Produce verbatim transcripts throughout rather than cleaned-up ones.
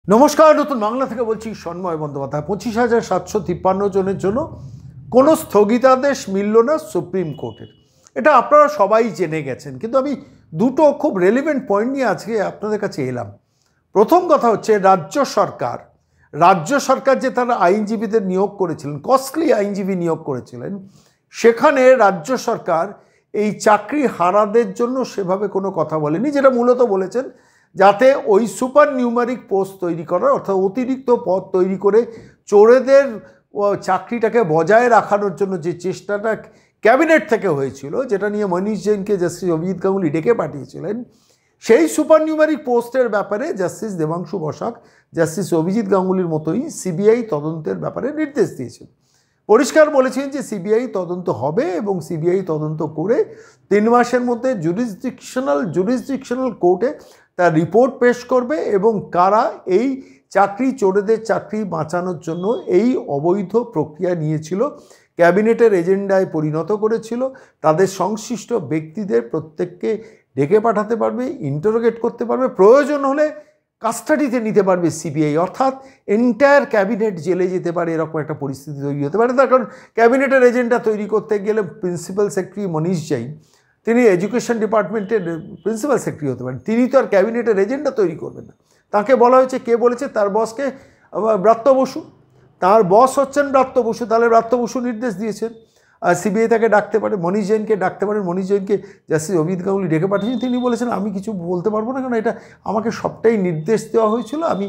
নমস্কার, নতুন বাংলা থেকে বলছি সন্ময় বন্দ্যোপাধ্যায়। পঁচিশ হাজার সাতশো তিপ্পান্ন জনের জন্য কোনো স্থগিতাদেশ মিলল না সুপ্রিম কোর্টের, এটা আপনারা সবাই জেনে গেছেন, কিন্তু আমি দুটো খুব রেলিভেন্ট পয়েন্ট নিয়ে আজকে আপনাদের কাছে এলাম। প্রথম কথা হচ্ছে রাজ্য সরকার রাজ্য সরকার যে তারা আইনজীবীদের নিয়োগ করেছিলেন, কস্টলি আইনজীবী নিয়োগ করেছিলেন, সেখানে রাজ্য সরকার এই চাকরি হারাদের জন্য সেভাবে কোনো কথা বলেনি। যেটা মূলত বলেছেন যাতে ওই সুপার নিউমারিক পোস্ট তৈরি করার, অর্থাৎ অতিরিক্ত পদ তৈরি করে চোরেদের চাকরিটাকে বজায় রাখানোর জন্য যে চেষ্টাটা ক্যাবিনেট থেকে হয়েছিল, যেটা নিয়ে মনীষ জৈনকে জাস্টিস অভিজিৎ গাঙ্গুলি ডেকে পাঠিয়েছিলেন, সেই সুপার নিউমারিক পোস্টের ব্যাপারে জাস্টিস দেবাংশু বসাক জাস্টিস অভিজিৎ গাঙ্গুলির মতোই সিবিআই তদন্তের ব্যাপারে নির্দেশ দিয়েছেন। পরিষ্কার বলেছেন যে সিবিআই তদন্ত হবে এবং সিবিআই তদন্ত করে তিন মাসের মধ্যে জুরিসডিকশনাল জুরিসডিকশনাল কোর্টে তার রিপোর্ট পেশ করবে এবং কারা এই চাকরি চোরেদের চাকরি বাঁচানোর জন্য এই অবৈধ প্রক্রিয়া নিয়েছিল, ক্যাবিনেটের এজেন্ডায় পরিণত করেছিল, তাদের সংশ্লিষ্ট ব্যক্তিদের প্রত্যেককে ডেকে পাঠাতে পারবে, ইন্টারোগেট করতে পারবে, প্রয়োজন হলে কাস্টাডিতে নিতে পারবে সিবিআই, অর্থাৎ এন্টায়ার ক্যাবিনেট জেলে যেতে পারে, এরকম একটা পরিস্থিতি তৈরি হতে পারে। তার কারণ ক্যাবিনেটের এজেন্ডা তৈরি করতে গেলে প্রিন্সিপাল সেক্রেটারি মনীষ জৈন, তিনি এডুকেশন ডিপার্টমেন্টের প্রিন্সিপাল সেক্রেটারি হতে পারেন, তিনি তো আর ক্যাবিনেটের এজেন্ডা তৈরি করবেন না। তাকে বলা হয়েছে, কে বলেছে? তার বসকে ব্রাত্য বসু, তার বস হচ্ছেন ব্রাত্য বসু, তাহলে ব্রাত্য বসু নির্দেশ দিয়েছেন আর সিবিআই তাকে ডাকতে পারে, মনীষ জৈনকে ডাকতে পারেন। মনীষ জৈনকে জাস্টিস অভিজিৎ গাঙ্গুলি ডেকে পাঠিয়েছেন, তিনি বলেছেন আমি কিছু বলতে পারবো না, কারণ এটা আমাকে সবটাই নির্দেশ দেওয়া হয়েছিল, আমি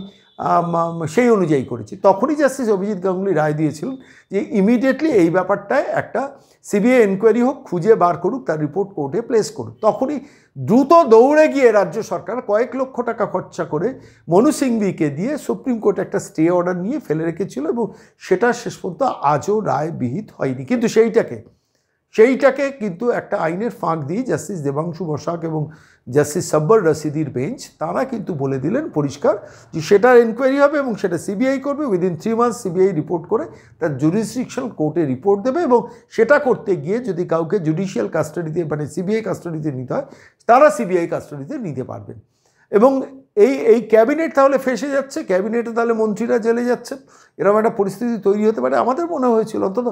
সেই অনুযায়ী করেছি। তখনই জাস্টিস অভিজিৎ গাঙ্গুলি রায় দিয়েছিলেন যে ইমিডিয়েটলি এই ব্যাপারটায় একটা সিবিআই এনকোয়ারি হোক, খুঁজে বার করুক, তার রিপোর্ট কোর্টে প্লেস করুক। তখনই দ্রুত দৌড়ে গিয়ে রাজ্য সরকার কয়েক লক্ষ টাকা খরচা করে মনু সিংভিকে দিয়ে সুপ্রিম কোর্টে একটা স্টে অর্ডার নিয়ে ফেলে রেখেছিল এবং সেটা শেষ পর্যন্ত আজও রায় বিহিত হয়নি। কিন্তু সেইটাকে সেইটাকে কিন্তু একটা আইনের ফাঁক দিয়ে জাস্টিস দেবাংশু বসাক এবং জাস্টিস সব্বর রশিদির বেঞ্চ তারা কিন্তু বলে দিলেন পরিষ্কার যে সেটার এনকোয়ারি হবে এবং সেটা সিবিআই করবে। Within three months CBI report করে তার জুরিসডিকশনাল কোর্টে রিপোর্ট দেবে এবং সেটা করতে গিয়ে যদি কাউকে জুডিশিয়াল কাস্টাডিতে মানে সিবিআই কাস্টাডিতে নিতে হয়, তারা সিবিআই কাস্টাডিতে নিতে পারবেন। এবং এই এই ক্যাবিনেট তাহলে ফেসে যাচ্ছে, ক্যাবিনেটে তাহলে মন্ত্রীরা জেলে যাচ্ছেন, এরকম একটা পরিস্থিতি তৈরি হতে পারে। আমাদের মনে হয়েছিল অন্তত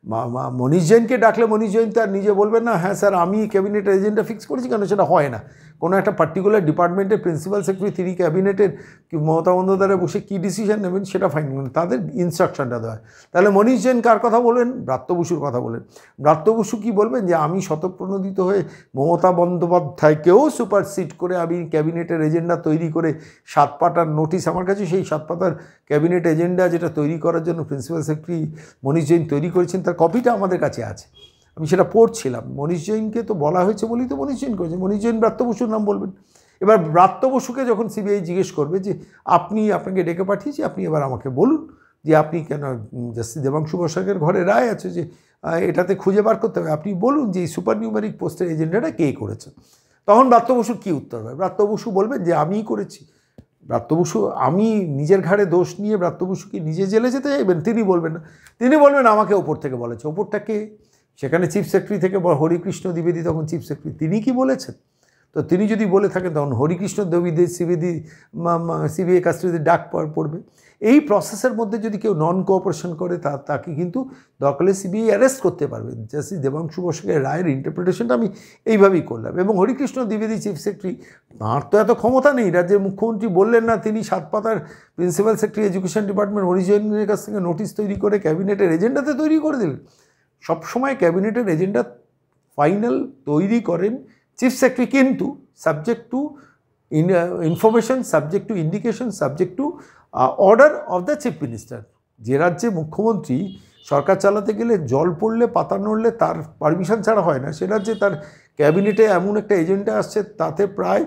মনীষ জৈনকে ডাকলে মনীষ জৈন তো আর নিজে বলবেন না হ্যাঁ স্যার আমি ক্যাবিনেটের এজেন্ডা ফিক্স করেছি, কেন সেটা হয় না। কোনো একটা পার্টিকুলার ডিপার্টমেন্টের প্রিন্সিপাল সেক্রেটারি তিনি ক্যাবিনেটের মমতা বন্দ্যোপাধ্যায় বসে কী ডিসিশন নেবেন সেটা ফাইন করেন, তাদের ইনস্ট্রাকশনটা দেওয়া হয়। তাহলে মনীষ জৈন কার কথা বলবেন? ব্রাত্য বসুর কথা বলেন। ব্রাত্য বসু কী বলবেন? যে আমি শতপ্রণোদিত হয়ে মমতা বন্দ্যোপাধ্যায়কেও সুপারসিড করে আমি ক্যাবিনেটের এজেন্ডা তৈরি করে সাত পাতার নোটিশ, আমার কাছে সেই সাত পাতার ক্যাবিনেট এজেন্ডা যেটা তৈরি করার জন্য প্রিন্সিপাল সেক্রেটারি মনীষ জৈন তৈরি করেছেন তার কপিটা আমাদের কাছে আছে, আমি সেটা পড়ছিলাম। মনীষ জৈনকে তো বলা হয়েছে বলেই তো মনীষ জৈন করেছে, মনীষ জৈন ব্রাত্য বসুর নাম বলবেন। এবার ব্রাত্য বসুকে যখন সিবিআই জিজ্ঞেস করবে যে আপনি আপনাকে ডেকে পাঠিয়েছি, আপনি এবার আমাকে বলুন যে আপনি কেন, জাস্টিস দেবাংশু বসাকের ঘরে রায় আছে যে এটাতে খুঁজে বার করতে হবে, আপনি বলুন যে এই সুপার নিউমারিক পোস্টের এজেন্ডাটা কে করেছেন। তখন ব্রাত্য বসুর কী উত্তর হবে? ব্রাত্য বসু বলবেন যে আমিই করেছি। ব্রাত্য বসু আমি নিজের ঘাড়ে দোষ নিয়ে ব্রাত্য বসুকে নিজে জেলে যেতে চাইবেন? তিনি বলবেন না, তিনি বলবেন আমাকে ওপর থেকে বলেছে। ওপরটা কে? সেখানে চিফ সেক্রেটারি থেকে হরিকৃষ্ণ দ্বিবেদী তখন চিফ সেক্রেটারি, তিনি কি বলেছেন? তো তিনি যদি বলে থাকেন তখন হরিকৃষ্ণ দ্বিবেদী সিবিডি সিবিআই কাস্টাডিতে ডাক পড়বে। এই প্রসেসের মধ্যে যদি কেউ নন কোঅপারেশন করে তা তাকে কিন্তু দরকারে সিবিআই অ্যারেস্ট করতে পারবে। জাস্টিস দেবাংশু বসাকের রায়ের ইন্টারপ্রিটেশনটা আমি এইভাবেই করলাম। এবং হরিকৃষ্ণ দ্বিবেদী চিফ সেক্রেটারি, তাঁর তো এত ক্ষমতা নেই, রাজ্যের মুখ্যমন্ত্রী বললেন না, তিনি সাত পাতার principal secretary education department Manish জৈনের কাছ থেকে নোটিশ তৈরি করে ক্যাবিনেটের এজেন্ডাতে তৈরি করে দিলেন। সবসময় ক্যাবিনেটের এজেন্ডা ফাইনাল তৈরি করেন চিফ সেক্রেটারি, কিন্তু subject to information, subject to indication, subject to order of the chief minister. যে রাজ্যে মুখ্যমন্ত্রী সরকার চালাতে গেলে জল পড়লে পাতা নড়লে তার পারমিশন ছাড়া হয় না, সে রাজ্যে তার ক্যাবিনেটে এমন একটা এজেন্ডা আসছে তাতে প্রায়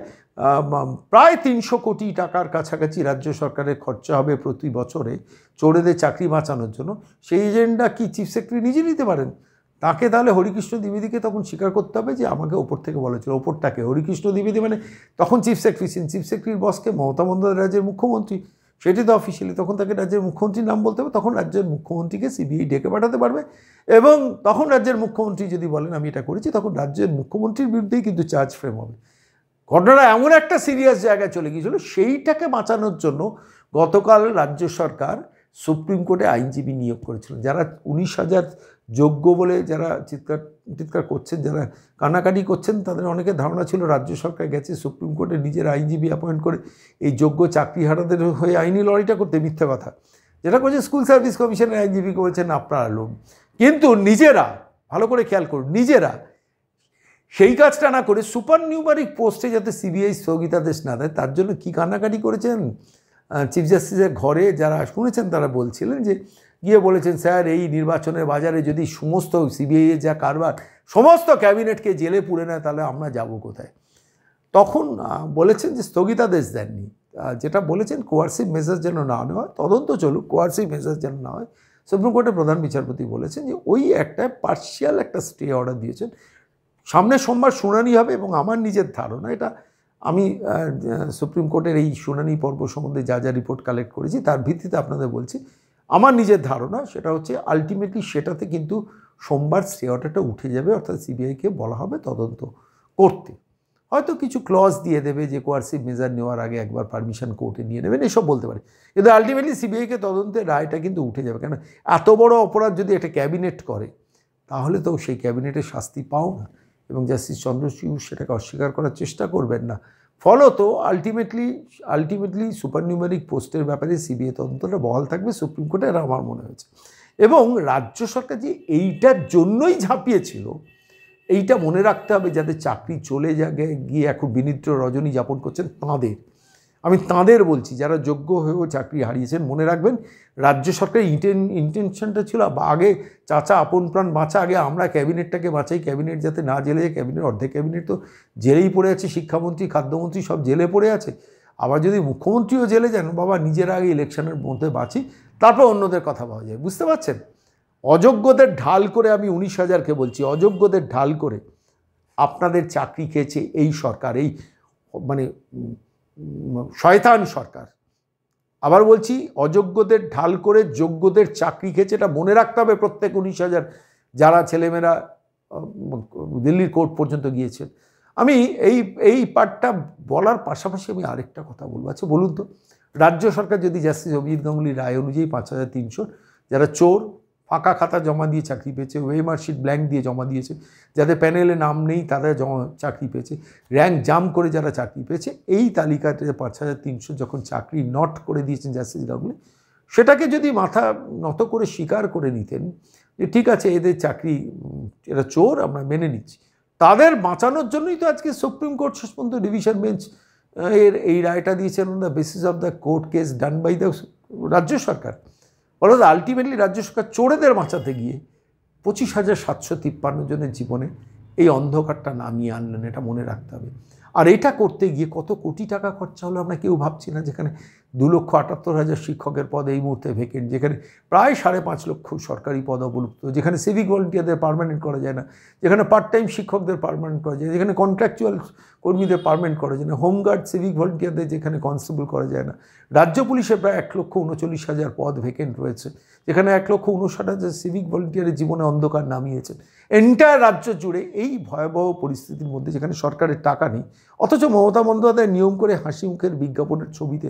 প্রায় তিনশো কোটি টাকার কাছাকাছি রাজ্য সরকারের খরচা হবে প্রতি বছরে চোরেদের চাকরি বাঁচানোর জন্য। সেই এজেন্ডা কি চিফ সেক্রেটারি নিজে নিতে পারেন? তাকে তাহলে হরিকৃষ্ণ দ্বিবেদীকে তখন স্বীকার করতে হবে যে আমাকে ওপর থেকে বলেছিল। ওপরটাকে হরিকৃষ্ণ দ্বিবেদী মানে তখন চিফ সেক্রেটারি ছিলেন, চিফ সেক্রেটারির বসকে মমতা বন্দ্যোপাধ্যায় রাজ্যের মুখ্যমন্ত্রী, সেটি তো অফিসিয়ালি তখন তাকে রাজ্যের মুখ্যমন্ত্রীর নাম বলতে হবে। তখন রাজ্যের মুখ্যমন্ত্রীকে সিবিআই ডেকে পাঠাতে পারবে এবং তখন রাজ্যের মুখ্যমন্ত্রী যদি বলেন আমি এটা করেছি, তখন রাজ্যের মুখ্যমন্ত্রীর বিরুদ্ধেই কিন্তু চার্জ ফ্রেম হবে। ঘটনাটা এমন একটা সিরিয়াস জায়গায় চলে গিয়েছিল, সেইটাকে বাঁচানোর জন্য গতকাল রাজ্য সরকার সুপ্রিম কোর্টে আইনজীবী নিয়োগ করেছিলেন, যারা উনিশ হাজার যোগ্য বলে যারা চিৎকার চিৎকার করছেন, যারা কানাকাটি করছেন, তাদের অনেকের ধারণা ছিল রাজ্য সরকার গেছে সুপ্রিম কোর্টে নিজের আইনজীবী অ্যাপয়েন্ট করে এই যোগ্য চাকরিহারাদের হয়ে আইনি লড়াইটা করতে। মিথ্যে কথা। যেটা করছে স্কুল সার্ভিস কমিশনের আইনজীবী করেছেন আপনারা লোক, কিন্তু নিজেরা ভালো করে খেয়াল করুন, নিজেরা সেই কাজটা না করে সুপার নিউমারিক পোস্টে যাতে সিবিআই স্থগিতাদেশ না দেয় তার জন্য কী কান্নাকাটি করেছেন চিফ জাস্টিসের ঘরে। যারা শুনেছেন তারা বলছিলেন যে গিয়ে বলেছেন, স্যার এই নির্বাচনের বাজারে যদি সমস্ত সিবিআইয়ের যা কারবার সমস্ত ক্যাবিনেটকে জেলে পুড়ে নেয় তাহলে আমরা যাব কোথায়। তখন বলেছেন যে স্থগিতাদেশ দেননি, যেটা বলেছেন কোয়ার্সিভ মেজার যেন না নেওয়া হয়, তদন্ত চলুক, কোয়ার্সিভ মেজার যেন না হয়। সুপ্রিম কোর্টের প্রধান বিচারপতি বলেছেন যে ওই একটা পার্শিয়াল একটা স্টে অর্ডার দিয়েছেন। সামনে সোমবার শুনানি হবে এবং আমার নিজের ধারণা, এটা আমি সুপ্রিম কোর্টের এই শুনানি পর্ব সম্বন্ধে যা যা রিপোর্ট কালেক্ট করেছি তার ভিত্তিতে আপনাদের বলছি, আমার নিজের ধারণা সেটা হচ্ছে আলটিমেটলি সেটাতে কিন্তু সোমবার স্টে অর্ডারটা উঠে যাবে, অর্থাৎ সিবিআইকে বলা হবে তদন্ত করতে। হয়তো কিছু ক্লজ দিয়ে দেবে যে কোয়ার্সিভ মেজার নেওয়ার আগে একবার পারমিশন কোর্টে নিয়ে নেবেন, এসব বলতে পারে, কিন্তু আলটিমেটলি সিবিআইকে তদন্তের রায়টা কিন্তু উঠে যাবে। কেন এত বড় অপরাধ যদি একটা ক্যাবিনেট করে তাহলে তো সেই ক্যাবিনেটের শাস্তি পাও না, এবং জাস্টিস চন্দ্রচূড় সেটাকে অস্বীকার করার চেষ্টা করবেন না। ফলত আলটিমেটলি আলটিমেটলি সুপার নিউমেরিক পোস্টের ব্যাপারে সিবিআই তদন্তটা বহাল থাকবে সুপ্রিম কোর্টে, আর আমার মনে হয়েছে। এবং রাজ্য সরকার যে এইটার জন্যই ঝাঁপিয়েছিল, এইটা মনে রাখতে হবে, যাদের চাকরি চলে যাবে গিয়ে এখন বিনিদ্র রজনী যাপন করছেন তাঁদের, আমি তাঁদের বলছি যারা যোগ্য হয়েও চাকরি হারিয়েছেন, মনে রাখবেন রাজ্য সরকারের ইন্টেন ইন্টেনশনটা ছিল আগে চাচা আপন প্রাণ বাঁচা, আগে আমরা ক্যাবিনেটটাকে বাঁচাই, ক্যাবিনেট যাতে না জেলে যায়। ক্যাবিনেট অর্ধেক ক্যাবিনেট তো জেলেই পড়ে আছে, শিক্ষামন্ত্রী খাদ্যমন্ত্রী সব জেলে পড়ে আছে, আবার যদি মুখ্যমন্ত্রীও জেলে যান, বাবা নিজের আগে ইলেকশনের মধ্যে বাঁচি, তারপর অন্যদের কথা পাওয়া যায়। বুঝতে পারছেন? অযোগ্যদের ঢাল করে, আমি উনিশ হাজারকে বলছি, অযোগ্যদের ঢাল করে আপনাদের চাকরি খেয়েছে এই সরকার, এই মানে শয়তান সরকার। আবার বলছি, অযোগ্যদের ঢাল করে যোগ্যদের চাকরি খেয়েছে, এটা মনে রাখতে হবে প্রত্যেক উনিশ হাজার যারা ছেলেমেয়েরা দিল্লির কোর্ট পর্যন্ত গিয়েছেন। আমি এই এই পার্টটা বলার পাশাপাশি আমি আরেকটা কথা বলবো। আচ্ছা বলুন তো, রাজ্য সরকার যদি জাস্টিস অভিজিৎ গাঙ্গুলির রায় অনুযায়ী পাঁচ হাজার তিনশো যারা চোর, ফাঁকা খাতা জমা দিয়ে চাকরি পেয়েছে, ওয়ে মার্কশিট ব্ল্যাঙ্ক দিয়ে জমা দিয়েছে, যাদের প্যানেলে নাম নেই তারা জমা চাকরি পেয়েছে, র্যাঙ্ক জাম করে যারা চাকরি পেয়েছে, এই তালিকাতে পাঁচ হাজার তিনশো যখন চাকরি নট করে দিয়েছেন জাস্টিস গাঙ্গুলি, সেটাকে যদি মাথা নত করে স্বীকার করে নিতেন যে ঠিক আছে এদের চাকরি, এরা চোর, আমরা মেনে নিচ্ছি, তাদের বাঁচানোর জন্যই তো আজকে সুপ্রিম কোর্ট শেষ পর্যন্ত ডিভিশন বেঞ্চ এর এই রায়টা দিয়েছেন on the basis of the court case done by the রাজ্য সরকার। অর্থাৎ আলটিমেটলি রাজ্য সরকার চোরেদের বাঁচাতে গিয়ে পঁচিশ হাজার সাতশো তিপ্পান্ন জনের জীবনে এই অন্ধকারটা নামিয়ে আনলেন, এটা মনে রাখতে হবে। আর এটা করতে গিয়ে কত কোটি টাকা খরচা হলো আমরা কেউ ভাবছি না। যেখানে দু লক্ষ আটাত্তর হাজার শিক্ষকের পদ এই মুহূর্তে ভেকেন্ট, যেখানে প্রায় সাড়ে পাঁচ লক্ষ সরকারি পদ অবলুপ্ত, যেখানে সিভিক ভলেন্টিয়ারদের পার্মানেন্ট করা যায় না, যেখানে পার্ট টাইম শিক্ষকদের পার্মানেন্ট করা যায়, যেখানে কন্ট্রাকচুয়াল কর্মীদের পার্মানেন্ট করা যায় না, হোমগার্ড সিভিক ভলেন্টিয়ারদের যেখানে কনস্টেবল করা যায় না, রাজ্য পুলিশে প্রায় এক লক্ষ উনচল্লিশ হাজার পদ ভেকেন্ট রয়েছে, যেখানে এক লক্ষ উনষাট হাজার সিভিক ভলেন্টিয়ারের জীবনে অন্ধকার নামিয়েছেন। এন্টায়ার রাজ্য জুড়ে এই ভয়াবহ পরিস্থিতির মধ্যে যেখানে সরকারের টাকা নেই, অথচ মমতা বন্দ্যোপাধ্যায় নিয়ম করে হাসি মুখের বিজ্ঞাপনের ছবিতে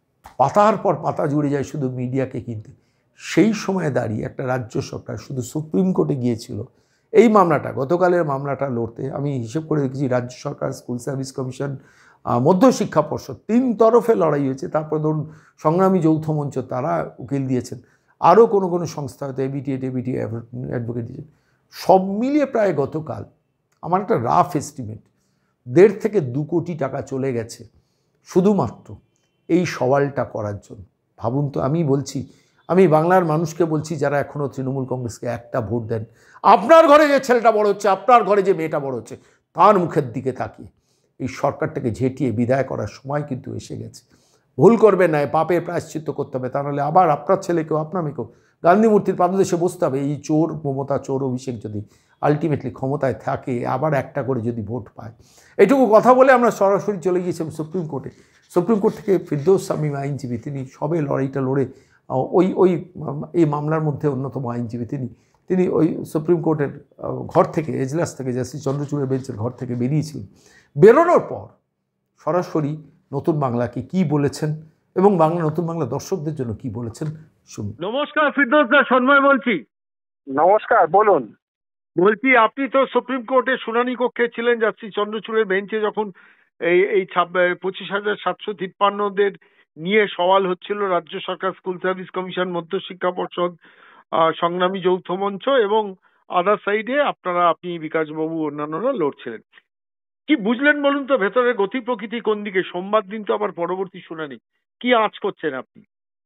পাতার পর পাতা জুড়ে যায় শুধু মিডিয়াকে কিনতে, সেই সময় দাঁড়িয়ে একটা রাজ্য সরকার শুধু সুপ্রিম কোর্টে গিয়েছিল এই মামলাটা, গতকালের মামলাটা লড়তে। আমি হিসেব করে দেখেছি রাজ্য সরকার, স্কুল সার্ভিস কমিশন, মধ্যশিক্ষা পর্ষদ, তিন তরফে লড়াই হয়েছে। তারপর ধরুন সংগ্রামী যৌথ মঞ্চ, তারা উকিল দিয়েছেন, আরও কোনো কোনো সংস্থা হয়তো এবিটি এবিটি অ্যাডভোকেট দিয়েছেন, সব মিলিয়ে প্রায় গতকাল আমার একটা রাফ এস্টিমেট দেড় থেকে দু কোটি টাকা চলে গেছে শুধুমাত্র এই সওয়ালটা করার জন্য। ভাবুন তো, আমি বলছি, আমি বাংলার মানুষকে বলছি যারা এখনও তৃণমূল কংগ্রেসকে একটা ভোট দেন, আপনার ঘরে যে ছেলেটা বড় হচ্ছে, আপনার ঘরে যে মেয়েটা বড় হচ্ছে, তার মুখের দিকে তাকিয়ে এই সরকারটাকে ঝেঁটিয়ে বিদায় করার সময় কিন্তু এসে গেছে। ভুল করবেন না, পাপের প্রায়শ্চিত্ত করতে হবে, তা নাহলে আবার আপনার ছেলেকেও আপনার মেয়েকেও গান্ধী মূর্তির পাদদেশে বসতে হবে। এই চোর মমতা, চোর অভিষেক যদি আলটিমেটলি ক্ষমতায় থাকে, আবার একটা করে যদি ভোট পায়। এইটুকু কথা বলে আমরা সরাসরি চলে গিয়েছিলাম সুপ্রিম কোর্টে। সুপ্রিম কোর্ট থেকে ফিরদৌস শামীম আইনজীবী, তিনি সবে লড়াইটা লড়ে ওই ওই এই মামলার মধ্যে অন্যতম আইনজীবী, তিনি তিনি ওই সুপ্রিম কোর্টের ঘর থেকে, এজলাস থেকে, জাস্টিস চন্দ্রচূড়ের বেঞ্চের ঘর থেকে বেরিয়েছিলেন। বেরোনোর পর সরাসরি নতুন বাংলাকে কি বলেছেন এবং বাংলা নতুন বাংলা দর্শকদের জন্য কি বলেছেন শুনুন। নমস্কার ফিরদৌস দা, সন্ময় বলছি। নমস্কার, বলুন। বলছি আপনি তো সুপ্রিম কোর্টে শুনানি কক্ষে ছিলেন, জাস্টিস চন্দ্রচূড়ের বেঞ্চে যখন এই এই পঁচিশ হাজার সাতশো তিপ্পান্নদের নিয়ে সওয়াল হচ্ছিল রাজ্য সরকার, স্কুল সার্ভিস কমিশন, মধ্যশিক্ষা পর্ষদ, সংগ্রামী যৌথ মঞ্চ এবং আদার সাইডে আপনারা, আপনি, বিকাশবাবু, অন্যান্যরা লড়ছিলেন। কি বুঝলেন বলুন তো ভেতরের গতি প্রকৃতি কোন দিকে? সোমবার দিন তো আবার পরবর্তী শুনানি, কি আঁচ করছেন আপনি?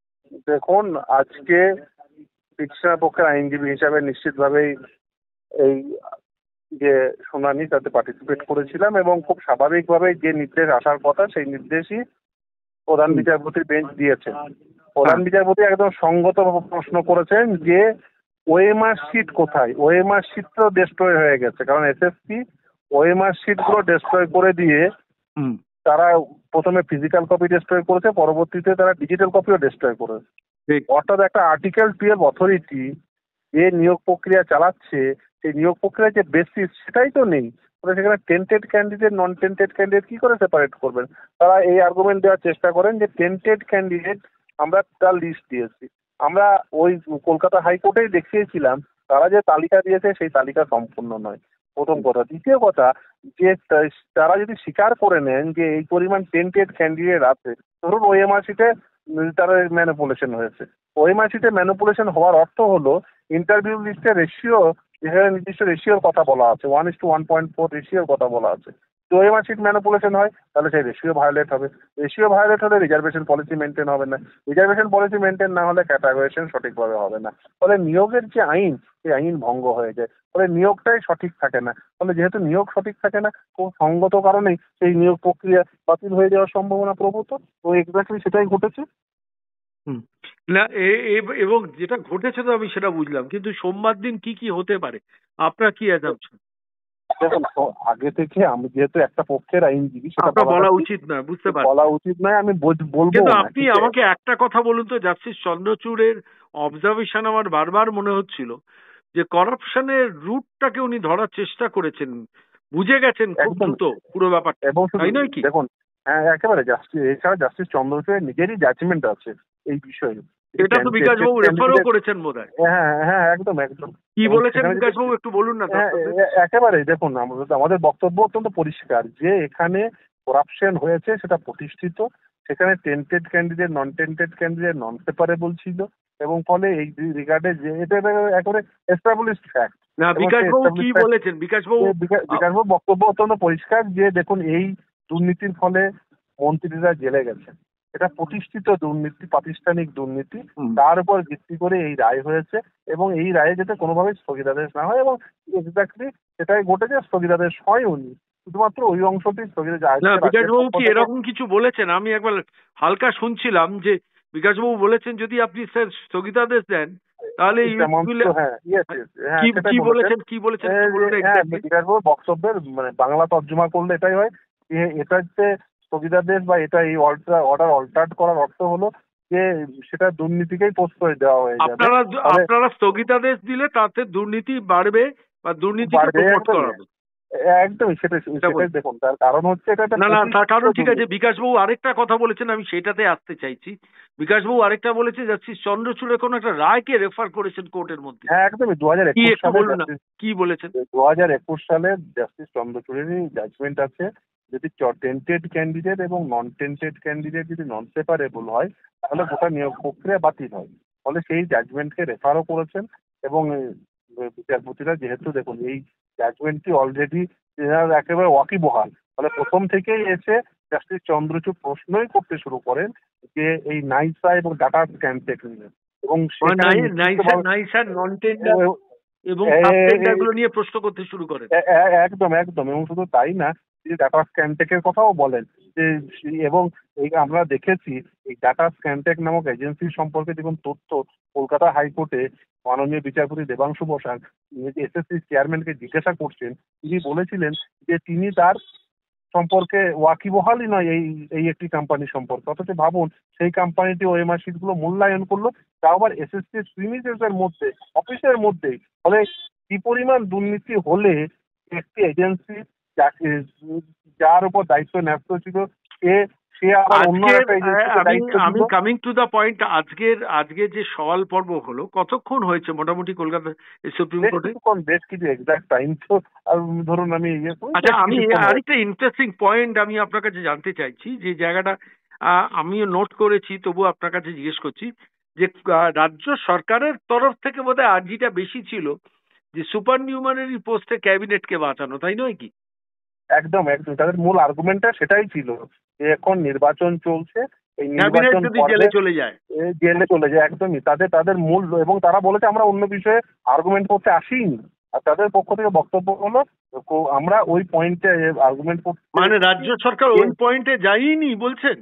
দেখুন, আজকে পিটিশনের পক্ষের আইনজীবী হিসাবে নিশ্চিতভাবেই এই যে শুনানি তাতে পার্টিসিপেট করেছিলাম এবং খুব স্বাভাবিকভাবে যে নির্দেশ আসার কথা সেই নির্দেশই প্রধান বিচারপতির বেঞ্চ দিয়েছেন। প্রধান বিচারপতি একদম সঙ্গত প্রশ্ন করেছেন যে ওএমআর শিট কোথায়। ওএমআর শিট তো ডেস্ট্রয় হয়ে গেছে, কারণ এসএসসি ওএমআর শিট গুলো ডেস্ট্রয় করে দিয়ে তারা প্রথমে ফিজিক্যাল কপি ডেস্ট্রয় করেছে, পরবর্তীতে তারা ডিজিটাল কপিও ডেস্ট্রয় করেছে। অর্থাৎ একটা আর্টিকেল টুয়েলভ অথরিটি যে নিয়োগ প্রক্রিয়া চালাচ্ছে সেই নিয়োগ প্রক্রিয়ার যে বেসিস সেটাই তো নেই। সেখানে tainted candidate non tainted candidate কি করে সেপারেট করবেন? তারা এই আর্গুমেন্ট দেওয়ার চেষ্টা করেন যে টেন্টেড ক্যান্ডিডেট আমরা তার লিস্ট দিয়েছি। আমরা ওই কলকাতা হাইকোর্টেই দেখিয়েছিলাম তারা যে তালিকা দিয়েছে সেই তালিকা সম্পূর্ণ নয়, প্রথম কথা। দ্বিতীয় কথা, যে তারা যদি স্বীকার করে নেন যে এই পরিমাণ টেন্টেড ক্যান্ডিডেট আছে, ধরুন ওএমআর শিটে তারা ম্যানিপুলেশন হয়েছে। ওএমআর শিটে ম্যানিপুলেশন হওয়ার অর্থ হলো ইন্টারভিউ লিস্টের রেশিও, যেখানে নির্দিষ্ট রেশিওর কথা বলা আছে, one is to one point four রেশিওর কথা বলা আছে। তো ওএমআর শিট ম্যানিপুলেশন হয় তাহলে সেই রেশিও ভায়োলেট হবে। রেশিও ভায়োলেট হলে রিজার্ভেশন পলিসি মেনটেন হবে না। রিজার্ভেশন পলিসি মেনটেন না হলে ক্যাটাগরাইজেশন সঠিকভাবে হবে না। ফলে নিয়োগের যে আইন, সেই আইন ভঙ্গ হয়ে যায়। ফলে নিয়োগটাই সঠিক থাকে না। ফলে যেহেতু নিয়োগ সঠিক থাকে না, খুব সঙ্গত কারণেই সেই নিয়োগ প্রক্রিয়া বাতিল হয়ে যাওয়ার সম্ভাবনা প্রভূত। তো এক্স্যাক্টলি সেটাই ঘটেছে। হুম না, এবং যেটা ঘটেছে তো আমি সেটা বুঝলাম, কিন্তু সোমবার দিন কি কি হতে পারে আপনার কি অ্যাজাম্পশন? দেখুন, আগে থেকে আমি যেহেতু একটা পক্ষের আইনজীবী, সেটা বলা উচিত নয়, বুঝতে পারছি, বলা উচিত নয়, আমি বলবো। কিন্তু আপনি আমাকে একটা কথা বলুন তো, জাস্টিস চন্দ্রচূড়ের অবজারভেশন আমার বারবার মনে হচ্ছিল যে করাপশনের রুটটাকে উনি ধরার চেষ্টা করেছেন, বুঝে গেছেন খুব দ্রুত পুরো ব্যাপারটা, এবং তাই নয় কি? দেখুন, হ্যাঁ, একেবারে জাস্টিস, এছাড়া জাস্টিস চন্দ্রচূড়ের নিজেরই জাজমেন্ট আছে এই বিষয়ে। এটা তো বিকাশবাবু রেফারও করেছেন বোধহয়। হ্যাঁ হ্যাঁ, একদম একদম। কি বলেছেন বিকাশবাবু, একটু বলুন না। একেবারে দেখুন, আমাদের বক্তব্য অত্যন্ত পরিষ্কার যে এখানে করাপশন হয়েছে, সেটা প্রতিষ্ঠিত। সেখানে tainted candidate non tainted candidate non separable ছিল, এবং ফলে এই রিগার্ডে যে এটা একেবারে এস্টাবলিশড ফ্যাক্ট। না, বিকাশবাবু কি বলেছেন? বিকাশবাবু বিকাশবাবু বক্তব্য অত্যন্ত পরিষ্কার যে দেখুন, এই দুর্নীতির ফলে মন্ত্রীরা জেলে গেছেন। এটা প্রতিষ্ঠিত দুর্নীতি, প্রাতিষ্ঠানিক দুর্নীতি, তার উপর ভিত্তি করে এই রায় হয়েছে, এবং এই রায়ে যাতে কোনোভাবে স্থগিতাদেশ না হয়, এবং এক্স্যাক্টলি সেটাই ঘটেছে। স্থগিতাদেশ হয়নি, শুধুমাত্র ওই অংশটি স্থগিত। বিকাশবাবু কি এরকম কিছু বলেছেন? আমি একবার হালকা শুনছিলাম যে বিকাশবাবু বলেছেন যদি আপনি স্যার স্থগিতাদেশ দেন তাহলে কি বলেছেন কি বলেছেন বিকাশবাবু বক্তব্যের মানে বাংলা তর্জমা করলে এটাই হয় যে এটা হচ্ছে স্থগিতাদেশ বা এটা এই অর্ডার অল্টার্ড করার অর্থ হলো যে সেটা দুর্নীতিকেই প্রশ্রয় দেওয়া হয়ে যাবে। আপনারা আপনারা স্থগিতাদেশ দিলে তাতে দুর্নীতি বাড়বে বা দুর্নীতিকে প্রমোট করাবে। একদমই সেটাই সেটাই দেখুন, তার কারণ হচ্ছে এটা না না তার কারণ ঠিক আছে। বিকাশবাবু আরেকটা কথা বলেছেন, আমি সেটাতে আসতে চাইছি। বিকাশবাবু আরেকটা বলেছে জাস্টিস চন্দ্রচূড়ের কোন একটা রায়কে রেফার করেছেন কোর্টের মধ্যে। হ্যাঁ, একদমই দু হাজার একুশ সালে কি বলেছেন? দু হাজার একুশ সালে জাস্টিস চন্দ্রচূড়েরই জাজমেন্ট আছে, যদি টেন্টেড ক্যান্ডিডেট এবং নন টেন্টেড ক্যান্ডিডেট যদি নন সেপারেবল হয় তাহলে গোটা নিয়োগ প্রক্রিয়া বাতিল হয়। ফলে সেই জাজমেন্টকে রেফারও করেছেন, এবং বিচারপতিরা যেহেতু দেখুন এই জাজমেন্টটি অলরেডি একেবারে ওয়াকিবহাল, ফলে প্রথম থেকেই এসে জাস্টিস চন্দ্রচূড় প্রশ্নই করতে শুরু করেন যে এই নাইসা এবং ডাটা স্ক্যাম টেকনিক এবং নিয়ে প্রশ্ন করতে শুরু করেন। একদম একদম এবং শুধু তাই না, ডাটা স্ক্যানটেকের কথাও বলেন যে, এবং এই আমরা দেখেছি এই ডাটা স্ক্যানটেক নামক এজেন্সি সম্পর্কে দেখুন তথ্য কলকাতা হাইকোর্টে মাননীয় বিচারপতি দেবাংশু বসাক এসএসসি চেয়ারম্যানকে জিজ্ঞাসা করছেন, তিনি বলেছিলেন যে তিনি তার সম্পর্কে ওয়াকিবহালই নয় এই এই একটি কোম্পানি সম্পর্কে। অথচ ভাবুন, সেই কোম্পানিটি ওএমআর শিট গুলো মূল্যায়ন করলো, তাও আবার এসএসসি প্রিমিসেসের মধ্যে, অফিসের মধ্যেই। ফলে কি পরিমাণ দুর্নীতি হলে একটি এজেন্সি যার উপর দায়িত্ব ন্যস্ত ছিল সে সে আবার অন্য আজকের একটা এজেন্সিকে আহ, আমি দায়িত্ব আমি দিল। কামিং টু দা পয়েন্ট, আজকের আজকে যে সওয়াল পর্ব হলো কতক্ষণ হয়েছে মোটামুটি কলকাতা সুপ্রিম বেশ কোর্টে? কিছুক্ষণ, বেশ কিছু এক্সাক্ট টাইম তো আহ, ধরুন আমি ইয়ে করি, আচ্ছা, বেশ আমি কিছুক্ষণ হয়েছে। আরেকটা ইন্টারেস্টিং পয়েন্ট আমি আপনার কাছে জানতে চাইছি, যে জায়গাটা আহ, আমিও নোট করেছি, তবু আপনার কাছে জিজ্ঞেস করছি যে আহ, রাজ্য সরকারের তরফ থেকে বোধহয় আর্জিটা বেশি ছিল যে সুপার নিউমানারি পোস্টে ক্যাবিনেটকে বাঁচানো, তাই নয় কি? একদম একদম তাদের মূল আর্গুমেন্টটা সেটাই ছিল যে এখন নির্বাচন চলছে, এই ক্যাবিনেট নির্বাচন যদি পর্বে জেলে চলে যায়। এ জেলে চলে যায়, একদমই তাদের তাদের মূল, এবং তারা বলেছে আমরা অন্য বিষয়ে আর্গুমেন্ট করতে আসিনি। আর তাদের পক্ষ থেকে বক্তব্য হলো কো- আমরা ওই পয়েন্টে আর্গুমেন্ট করতে, মানে রাজ্য সরকার ওই পয়েন্টে যায়নি বলছেন?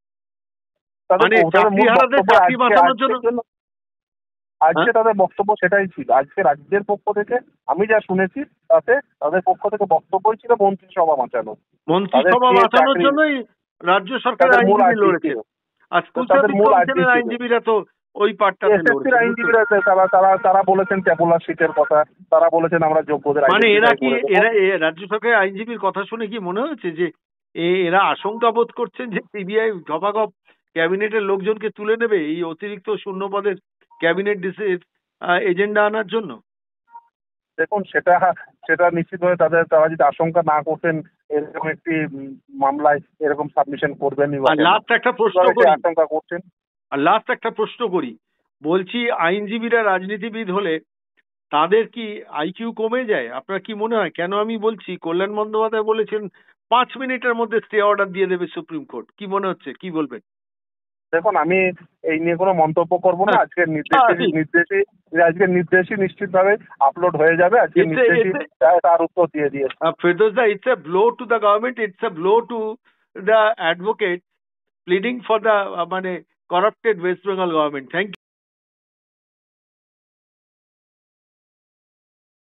তাদের মানে তাদের মূল চাকরিহারাদের বক্তব্য চাকরি আজকে বাঁচানোর আজকের জন্য? জন্য আজকে হ্যাঁ? তাদের বক্তব্য সেটাই ছিল। আজকে রাজ্যের পক্ষ থেকে আমি যা শুনেছি তাতে তাদের পক্ষ থেকে বক্তব্যই ছিল মন্ত্রিসভা বাঁচানো। তাদের মন্ত্রিসভা যে বাঁচানোর চাকরি, জন্যই রাজ্য সরকারের তাদের মূল আইনজীবী আর্জি লড়েছে। ছিল, আর স্কুল তাদের সার্ভিস মূল আর্জি কমিশনের ছিল। আইনজীবীরা তো ওই পার্টটাতে এসএসসির লড়েছে। আইনজীবীরা তারা তারা তারা বলেছেন ট্যাবুলার শিটের কথা, তারা বলেছেন আমরা যোগ্যদের মানে এরা আইডেন্টিফাই কি, করে দেবো। এরা এ রাজ্য সরকারের আইনজীবীর কথা শুনে কি মনে হচ্ছে যে এ- এরা আশঙ্কা বোধ করছেন যে সিবিআই গপাগপ ক্যাবিনেটের লোকজনকে তুলে নেবে এই অতিরিক্ত শূন্য পদের ক্যাবিনেট এজেন্ডা আনার জন্য? দেখুন সেটা সেটা নিশ্চিতভাবে তাদের, তারা যদি আশঙ্কা না করতেন এরকম একটি উম, মামলায় এরকম সাবমিশন করবেনই বা আর কেন? লাস্ট একটা প্রশ্ন কিভাবে সে করি, আশঙ্কা করছেন? আর লাস্ট একটা প্রশ্ন করি, বলছি আইনজীবীরা রাজনীতিবিদ হলে তাদের কি আইকিউ কমে যায়? আপনার কি মনে হয়? কেন আমি বলছি, কল্যাণ বন্দ্যোপাধ্যায় বলেছেন পাঁচ মিনিটের মধ্যে স্টে অর্ডার দিয়ে দেবে সুপ্রিম কোর্ট। কি মনে হচ্ছে, কি বলবেন? দেখুন আমি এই নিয়ে কোনো মন্তব্য করব না। আজকের নির্দেশে নির্দেশে আজকের নির্দেশই নিশ্চিতভাবে আপলোড হয়ে যাবে। আজকের It's a- নির্দেশই it's a- তা- তার উত্তর দিয়ে দিয়েছে। Uh, Firdaus, it's a blow to the government, it's a blow to the advocate pleading for the uh, মানে corrupted West Bengal government. Thank you.